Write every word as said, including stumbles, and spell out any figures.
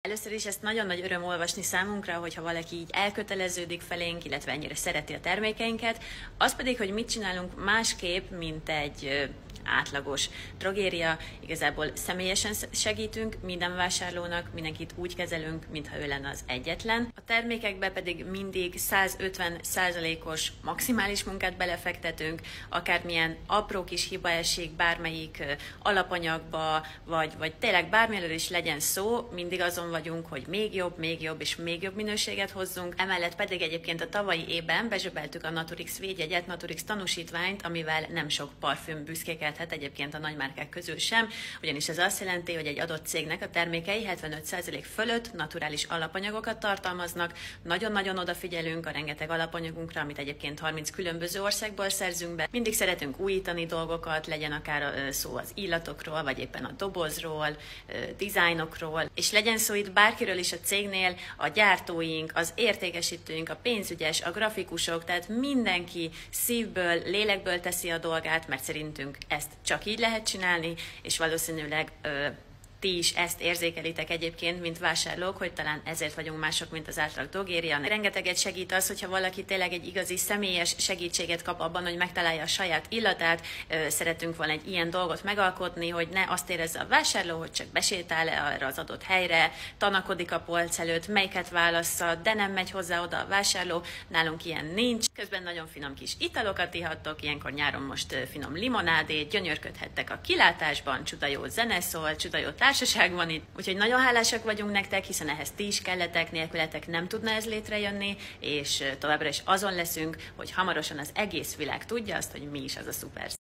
Először is ezt nagyon nagy öröm olvasni számunkra, hogyha valaki így elköteleződik felénk, illetve ennyire szereti a termékeinket. Az pedig, hogy mit csinálunk másképp, mint egy átlagos drogéria. Igazából személyesen segítünk minden vásárlónak, mindenkit úgy kezelünk, mintha ő lenne az egyetlen. A termékekbe pedig mindig százötven százalékos maximális munkát belefektetünk, akármilyen apró kis hiba esik bármelyik alapanyagba, vagy, vagy tényleg bármiről is legyen szó, mindig azon vagyunk, hogy még jobb, még jobb és még jobb minőséget hozzunk. Emellett pedig egyébként a tavalyi évben bezsebeltük a Naturix védjegyet, Naturix tanúsítványt, amivel nem sok parfüm büszkéket egyébként a nagymárkák közül sem, ugyanis ez azt jelenti, hogy egy adott cégnek a termékei hetvenöt százalék fölött naturális alapanyagokat tartalmaznak. Nagyon-nagyon odafigyelünk a rengeteg alapanyagunkra, amit egyébként harminc különböző országból szerzünk be. Mindig szeretünk újítani dolgokat, legyen akár szó az illatokról, vagy éppen a dobozról, dizájnokról, és legyen szó itt bárkiről is a cégnél, a gyártóink, az értékesítőink, a pénzügyes, a grafikusok, tehát mindenki szívből, lélekből teszi a dolgát, mert szerintünk ezt csak így lehet csinálni, és valószínűleg ö, ti is ezt érzékelitek egyébként, mint vásárlók, hogy talán ezért vagyunk mások, mint az átlag drogéria. Rengeteget segít az, hogyha valaki tényleg egy igazi személyes segítséget kap abban, hogy megtalálja a saját illatát. Szeretünk volna egy ilyen dolgot megalkotni, hogy ne azt érezze a vásárló, hogy csak besétál arra az adott helyre, tanakodik a polc előtt, melyiket válassza, de nem megy hozzá oda a vásárló. Nálunk ilyen nincs. Közben nagyon finom kis italokat ihattok, ilyenkor nyáron most finom limonádét, gyönyörködhettek a kilátásban, csuda jó zene szól, csuda jó társaság van itt, úgyhogy nagyon hálásak vagyunk nektek, hiszen ehhez ti is kelletek, nélkületek nem tudna ez létrejönni, és továbbra is azon leszünk, hogy hamarosan az egész világ tudja azt, hogy mi is az a szuper.